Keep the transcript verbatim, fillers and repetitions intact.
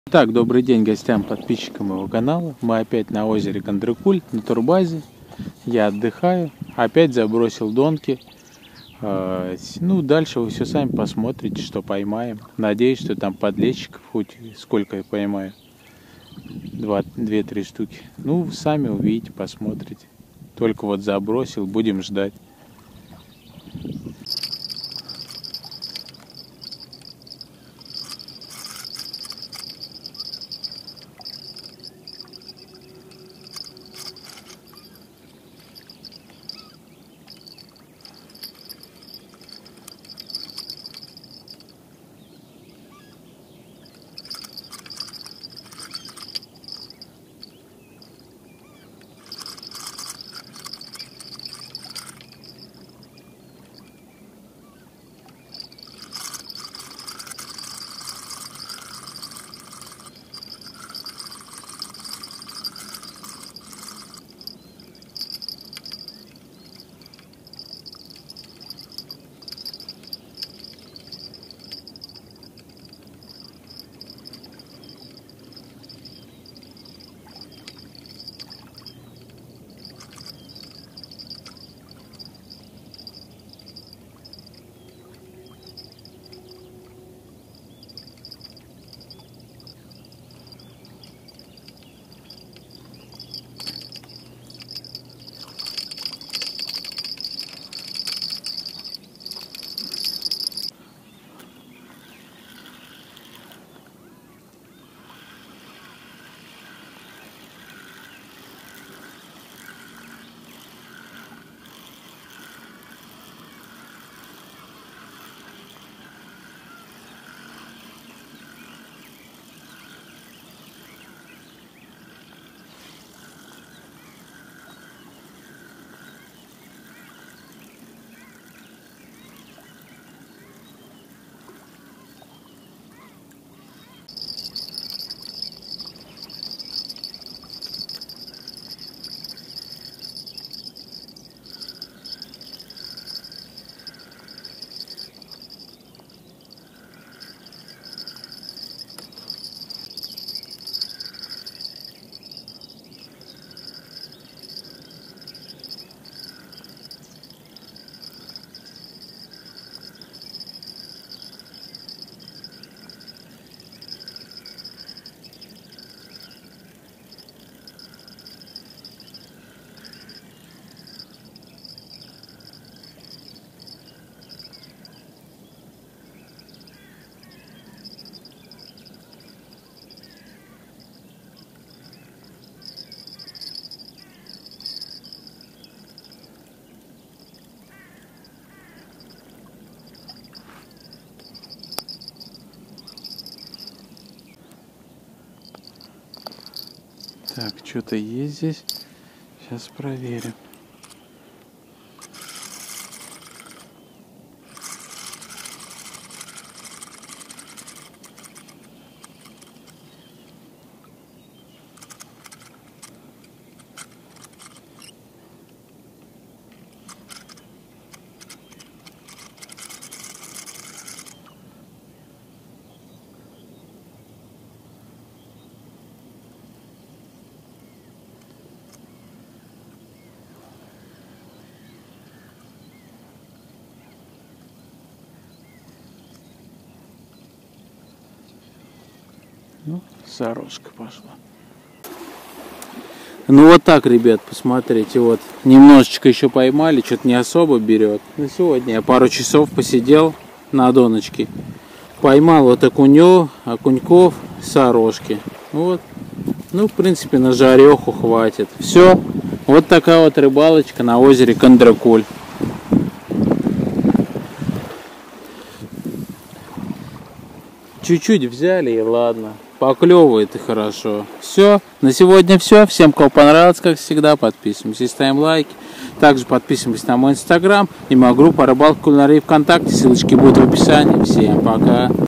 Так, добрый день гостям, подписчикам моего канала. Мы опять на озере Кандрыкуль, на турбазе. Я отдыхаю. Опять забросил донки. Ну, дальше вы все сами посмотрите, что поймаем. Надеюсь, что там подлещиков хоть сколько я поймаю. Две-три штуки. Ну, сами увидите, посмотрите. Только вот забросил, будем ждать. Так, что-то есть здесь. Сейчас проверим. Ну, сорожка пошла. Ну вот так, ребят, посмотрите, вот немножечко еще поймали, что-то не особо берет. На сегодня я пару часов посидел на доночке, поймал вот окунё, окуньков, сорожки. Вот, ну в принципе на жареху хватит. Все, вот такая вот рыбалочка на озере Кандрыкуль. Чуть-чуть взяли и ладно. Поклевывает и хорошо. Все. На сегодня все. Всем, кому понравилось, как всегда, подписываемся и ставим лайки. Также подписываемся на мой инстаграм и мою группу Рыбалка Кулинария ВКонтакте. Ссылочки будут в описании. Всем пока.